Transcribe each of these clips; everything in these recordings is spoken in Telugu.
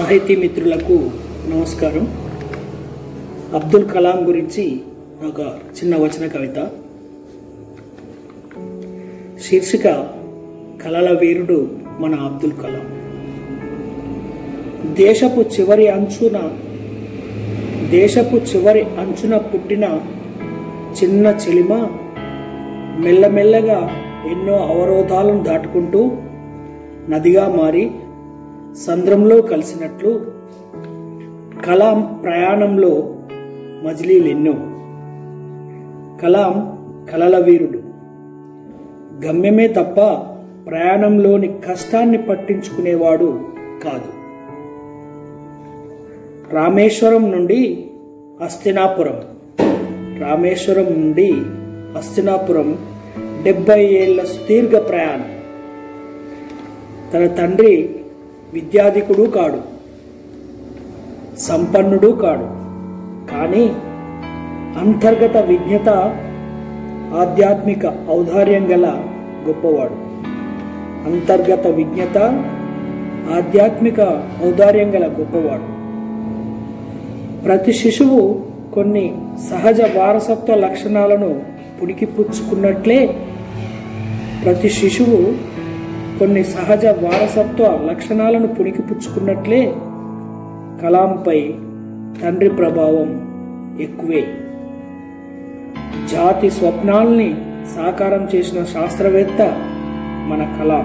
సాహితీ మిత్రులకు నమస్కారం. అబ్దుల్ కలాం గురించి ఒక చిన్న వచన కవిత. శీర్షిక కలల వీరుడు మన అబ్దుల్ కలాం. దేశపు చివరి అంచున పుట్టిన చిన్న చెలిమ మెల్లమెల్లగా ఎన్నో అవరోధాలను దాటుకుంటూ నదిగా మారి సంద్రంలో కలిసినట్లు కలాం ప్రయాణంలో మజిలీలెన్నో. కలాం కలల వీరుడు. గమ్యమే తప్ప ప్రయాణంలోని కష్టాన్ని పట్టించుకునేవాడు కాదు. రామేశ్వరం నుండి హస్తినాపురం 70 ఏళ్ల సుదీర్ఘ ప్రయాణం. తన తండ్రి విద్యాధికుడు కాడు, సంపన్నుడు కాడు, కానీ అంతర్గత విజ్ఞత, ఆధ్యాత్మిక ఔదార్యం గల గొప్పవాడు. ప్రతి శిశువు కొన్ని సహజ వారసత్వ లక్షణాలను పుణికిపుచ్చుకున్నట్లే కలాంపై తండ్రి ప్రభావం ఎక్కువే. జాతి స్వప్నాల్ని సాకారం చేసిన శాస్త్రవేత్త మన కలాం.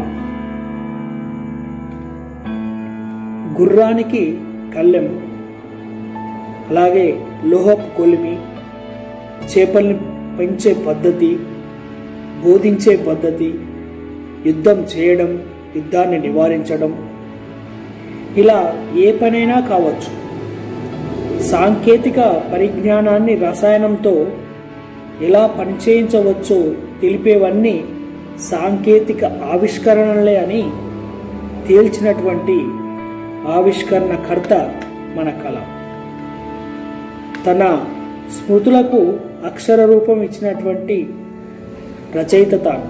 గుర్రానికి కళ్ళెం, అలాగే లోహపు కొలిమి, చేపల్ని పెంచే పద్ధతి, బోధించే పద్ధతి, యుద్ధం చేయడం, యుద్ధాన్ని నివారించడం, ఇలా ఏ పనైనా కావచ్చు. సాంకేతిక పరిజ్ఞానాన్ని రసాయనంతో ఎలా పనిచేయించవచ్చో తెలిపేవన్నీ సాంకేతిక ఆవిష్కరణలే అని తేల్చినటువంటి ఆవిష్కరణకర్త మన కలాం. తన స్మృతులకు అక్షర రూపం ఇచ్చినటువంటి రచయిత తాను.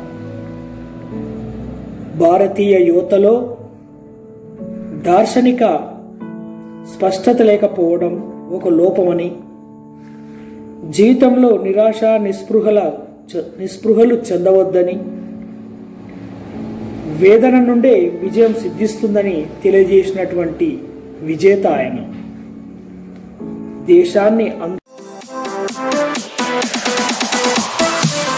భారతీయ యువతలో దార్శనిక స్పష్టత లేకపోవడం ఒక లోపమని, జీవితంలో నిరాశ నిస్పృహలు చెందవద్దని, వేదన నుండే విజయం సిద్ధిస్తుందని తెలియజేసినటువంటి విజేత ఆయన. దేశాన్ని